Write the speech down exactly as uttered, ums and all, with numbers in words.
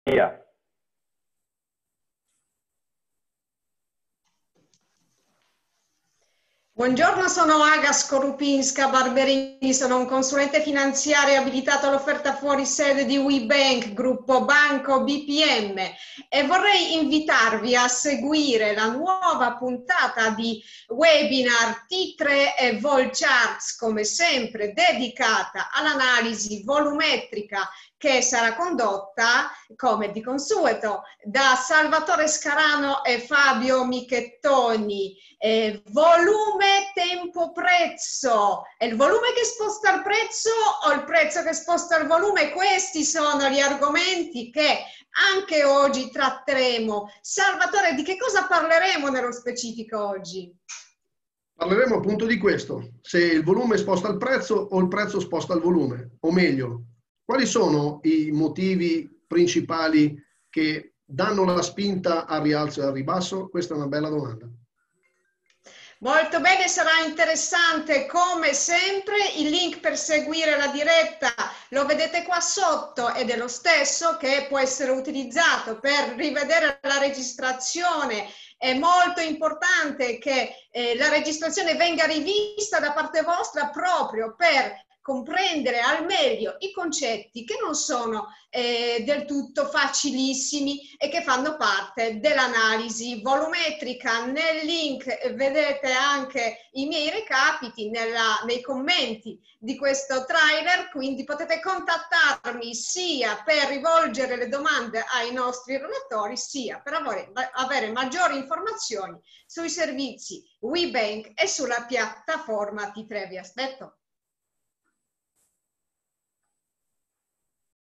Via. Buongiorno, sono Aga Skorupinska Barberini, sono un consulente finanziario abilitato all'offerta fuori sede di WeBank, gruppo Banco B P M, e vorrei invitarvi a seguire la nuova puntata di webinar T tre e Vol Charts, come sempre dedicata all'analisi volumetrica, che sarà condotta, come di consueto, da Salvatore Scarano e Fabio Michettoni. Eh, volume, tempo, prezzo. È il volume che sposta il prezzo o il prezzo che sposta il volume? Questi sono gli argomenti che anche oggi tratteremo. Salvatore, di che cosa parleremo nello specifico oggi? Parleremo appunto di questo, se il volume sposta il prezzo o il prezzo sposta il volume, o meglio, quali sono i motivi principali che danno la spinta al rialzo e al ribasso? Questa è una bella domanda. Molto bene, sarà interessante come sempre. Il link per seguire la diretta lo vedete qua sotto ed è lo stesso che può essere utilizzato per rivedere la registrazione. È molto importante che eh, la registrazione venga rivista da parte vostra proprio per comprendere al meglio i concetti che non sono eh, del tutto facilissimi e che fanno parte dell'analisi volumetrica. Nel link vedete anche i miei recapiti nella, nei commenti di questo trailer, quindi potete contattarmi sia per rivolgere le domande ai nostri relatori, sia per avere, avere maggiori informazioni sui servizi WeBank e sulla piattaforma T tre. Vi aspetto.